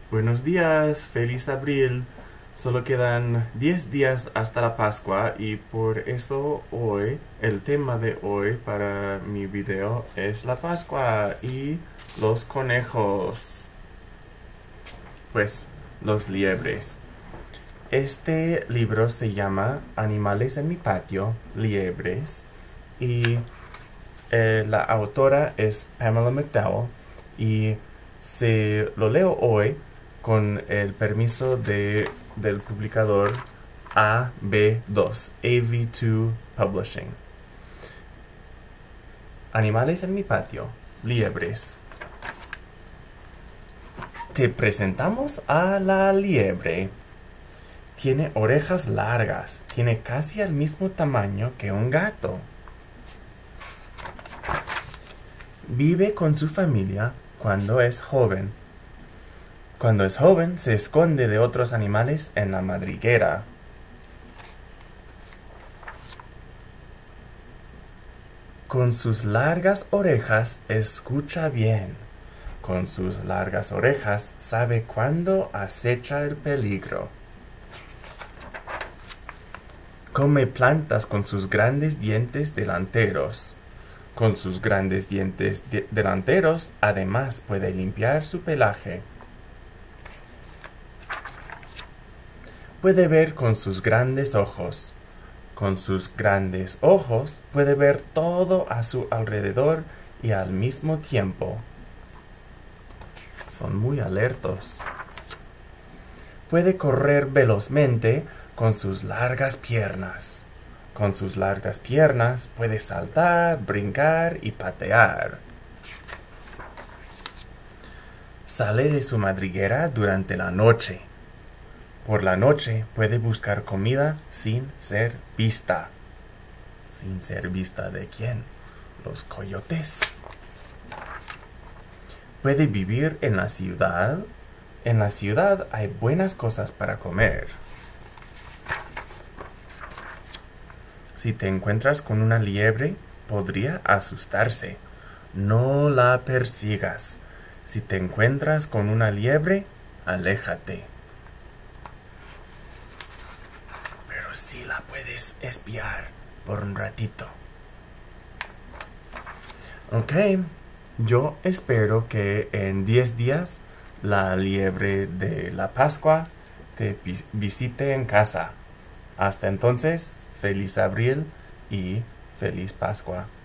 Buenos días, feliz abril. Solo quedan 10 días hasta la Pascua y por eso hoy, el tema de hoy para mi video es la Pascua y los conejos, pues los liebres. Este libro se llama Animales en mi patio, liebres, y la autora es Pamela McDowell y se lo leo hoy con el permiso del publicador AB2, AV2 Publishing. Animales en mi patio, liebres. Te presentamos a la liebre. Tiene orejas largas, tiene casi el mismo tamaño que un gato. Vive con su familia cuando es joven. Cuando es joven, se esconde de otros animales en la madriguera. Con sus largas orejas escucha bien. Con sus largas orejas sabe cuándo acecha el peligro. Come plantas con sus grandes dientes delanteros. Con sus grandes dientes delanteros, además puede limpiar su pelaje. Puede ver con sus grandes ojos. Con sus grandes ojos puede ver todo a su alrededor y al mismo tiempo. Son muy alertos. Puede correr velozmente con sus largas piernas. Con sus largas piernas puede saltar, brincar y patear. Sale de su madriguera durante la noche. Por la noche puede buscar comida sin ser vista. ¿Sin ser vista de quién? Los coyotes. Puede vivir en la ciudad. En la ciudad hay buenas cosas para comer. Si te encuentras con una liebre, podría asustarse. No la persigas. Si te encuentras con una liebre, aléjate. Pero sí la puedes espiar por un ratito. Ok, yo espero que en 10 días la liebre de la Pascua te visite en casa. Hasta entonces, feliz abril y feliz Pascua.